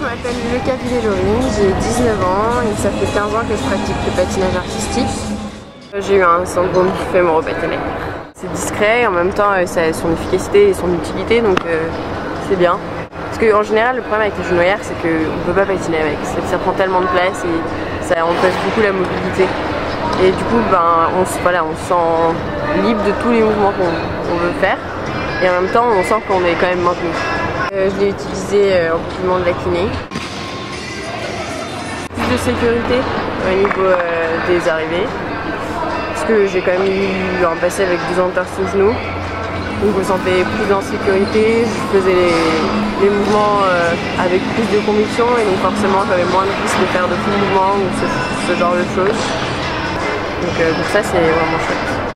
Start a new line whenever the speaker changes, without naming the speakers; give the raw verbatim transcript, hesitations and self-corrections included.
Je m'appelle Lucas Villet-Lorine, j'ai dix-neuf ans et ça fait quinze ans que je pratique le patinage artistique. J'ai eu un syndrome fémoro-patellaire. C'est discret et en même temps ça a son efficacité et son utilité, donc euh, c'est bien. Parce qu'en général le problème avec les genouillères c'est qu'on ne peut pas patiner avec, ça, ça prend tellement de place et ça empêche beaucoup la mobilité. Et du coup ben, on, voilà, on se sent libre de tous les mouvements qu'on veut faire et en même temps on sent qu'on est quand même maintenu. Euh, je l'ai utilisé euh, en complément de la kiné. Plus de sécurité au niveau euh, des arrivées. Parce que j'ai quand même eu un passé avec deux entorses au genou. Donc je me sentais plus en sécurité, je faisais les, les mouvements euh, avec plus de conviction et donc forcément j'avais moins de risque de faire de faux mouvements ou ce, ce genre de choses. Donc, euh, donc ça c'est vraiment chouette.